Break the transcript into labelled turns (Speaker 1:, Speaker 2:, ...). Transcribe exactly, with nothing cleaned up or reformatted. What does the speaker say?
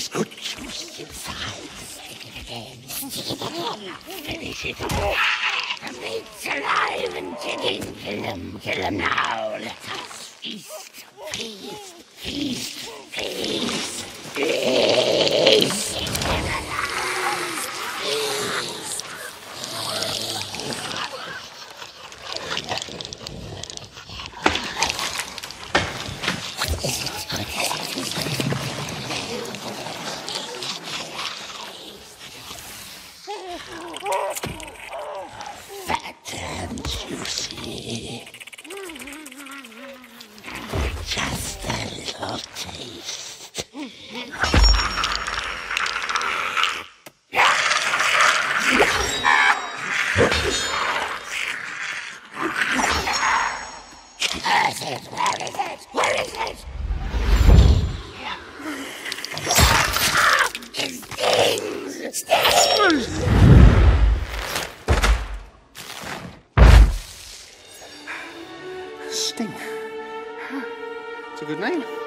Speaker 1: It's good juice inside. Stick it again. Stick it again. Finish it. The meat's alive and ticking. Kill them. Kill them now. Let us feast. Feast. Feast. Feast. Feast. Eat them alive. Feast. Fat and juicy. Just a little taste. Where is it? Where is it? Where is it? It stings! Stings! Sting. It's a good name.